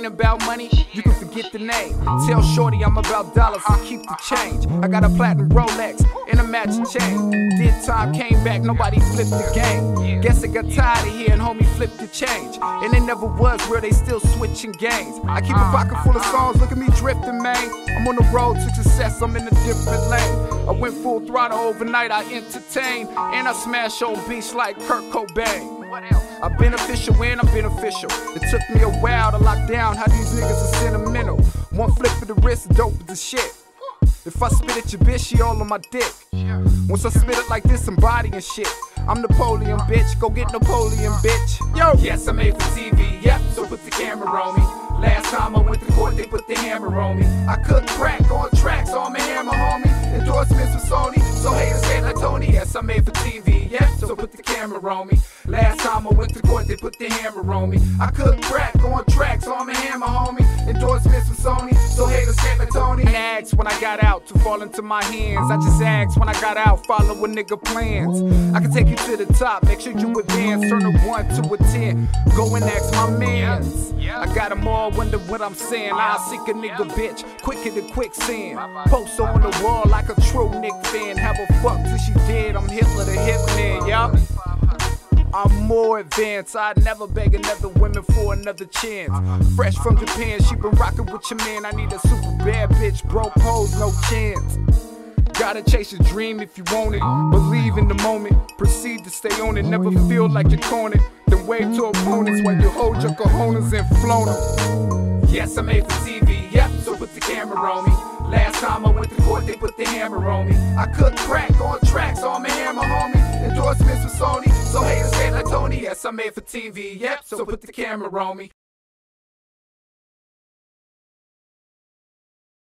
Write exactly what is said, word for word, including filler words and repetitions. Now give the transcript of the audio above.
ain't about money, you can forget the name. Tell shorty I'm about dollars, so keep the change. I got a platinum Rolex and a matching chain. Did time, came back, nobody flipped the game. Guess I got tired of hearing homie flip the change. And it never was real, they still switching games. I keep a pocket full of songs, look at me drifting, man. I'm on the road to success, I'm in a different lane. I went full throttle overnight, I entertain. And I smash on beats like Kurt Cobain. I'm beneficial and I'm beneficial. It took me a while to lock down how these niggas are sentimental. One flip of the wrist, dope as the shit. If I spit at your bitch, she all on my dick. Once I spit it like this, I'm bodying shit. I'm Napoleon, bitch, go get Napoleon, bitch. Yo! Yes, I'm made for T V, yep, so put the camera on me. Last time I went to court, they put the hammer on me. I cook crack on tracks, on my hammer, homie. Endorsements for Sony, so haters say like Tony. Yes, I'm made for T V, yep, so put the camera on me. Last time I went to court, they put the hammer on me. I cook crack on tracks, on my hammer, homie. Endorsements for Sony, so haters say like Tony. I asked when I got out to fall into my hands. I just asked when I got out, follow a nigga plans. I can take you to the top, make sure you advance. Turn a one to a ten, go and ask my mans. I got them all, wonder what I'm saying. I'll seek a nigga bitch, quicker than quicksand. Post on the wall like a true Nick fan. Have a fuck till she dead, I'm Hitler the hitman, yup. I'm more advanced, I'd never beg another woman for another chance. Fresh from Japan, she been rockin' with your man. I need a super bad bitch, broke hoes, no chance. Gotta chase your dream if you want it. Believe in the moment, proceed to stay on it. Never feel like you're cornered, then wave to opponents while you hold your cojones and flown them. Yes, I'm made for T V, yep, so put the camera on me. Last time I went to court, they put the hammer on me. I cook crack on tracks, on my hammer, homie. Endorsements for Sony, so haters say like Tony. Yes, I'm made for T V, yep, so put the camera on me.